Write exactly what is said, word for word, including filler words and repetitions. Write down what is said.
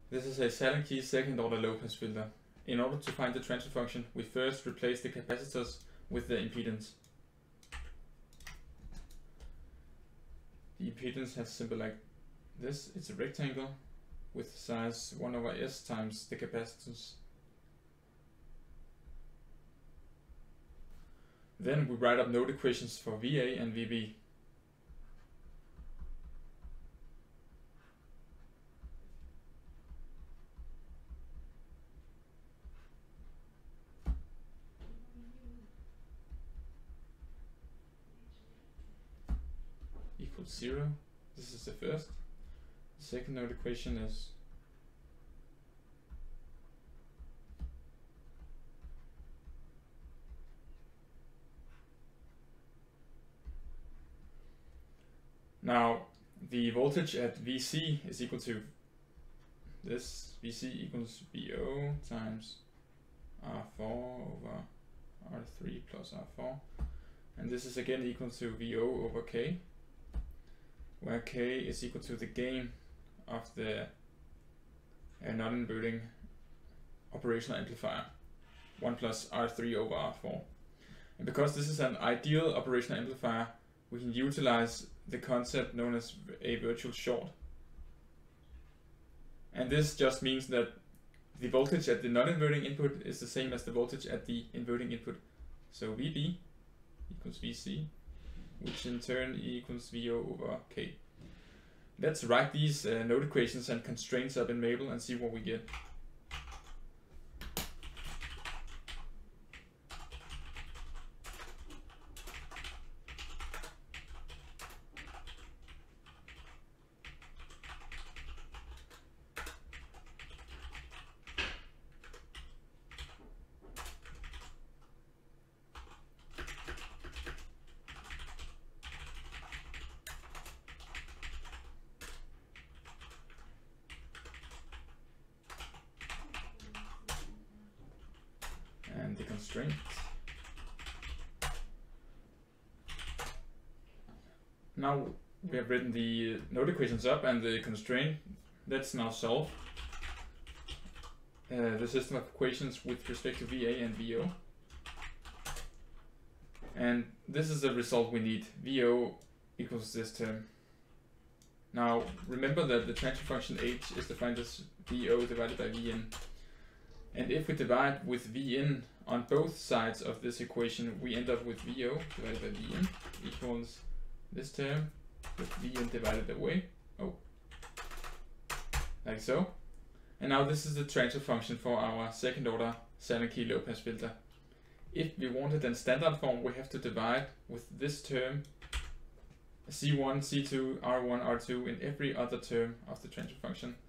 This is a Sallen key second order low pass filter. In order to find the transfer function, we first replace the capacitors with the impedance. The impedance has symbol like this. It's a rectangle with size one over S times the capacitance. Then we write up node equations for V A and V B. Equals zero. This is the first. The second node equation is now the voltage at V C is equal to this. V C equals V O times R four over R three plus R four, and this is again equal to V O over K, where K is equal to the gain of the uh, non-inverting operational amplifier, one plus R three over R four. And because this is an ideal operational amplifier, we can utilize the concept known as a virtual short. And this just means that the voltage at the non-inverting input is the same as the voltage at the inverting input. So V B equals V C, which in turn equals V O over K. Let's write these uh, node equations and constraints up in Maple and see what we get. And the constraint. Now we have written the node equations up and the constraint. Let's now solve uh, the system of equations with respect to V A and V O. And this is the result we need. V O equals this term. Now remember that the transfer function H is defined as V O divided by V N. And if we divide with V N on both sides of this equation, we end up with V O divided by V N equals this term with V N divided away. Oh, like so. And now this is the transfer function for our second order Sallen key low pass filter. If we want it in standard form, we have to divide with this term C one, C two, R one, R two in every other term of the transfer function.